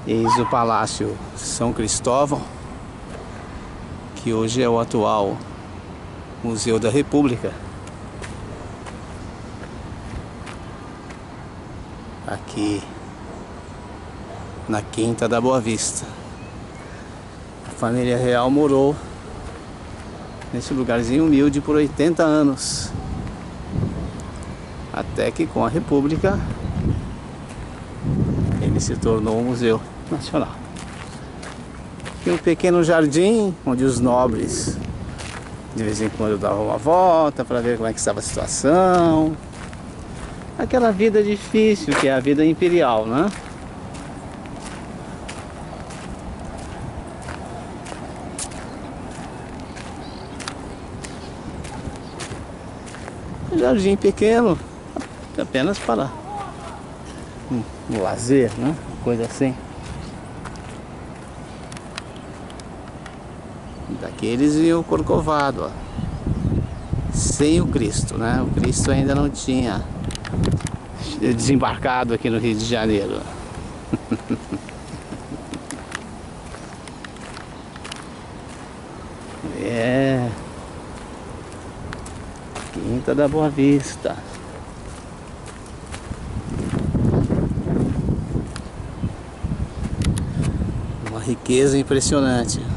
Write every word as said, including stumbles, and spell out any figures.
Eis o Palácio São Cristóvão, que hoje é o atual Museu da República. Aqui na Quinta da Boa Vista. A família real morou nesse lugarzinho humilde por oitenta anos. Até que com a República ele se tornou um museu nacional. E um pequeno jardim onde os nobres de vez em quando davam uma volta para ver como é que estava a situação. Aquela vida difícil que é a vida imperial, né? Um jardim pequeno, apenas para um, um lazer, né? Coisa assim. Daqueles e o Corcovado, ó. Sem o Cristo, né? O Cristo ainda não tinha desembarcado aqui no Rio de Janeiro. É. Quinta da Boa Vista. Uma riqueza impressionante.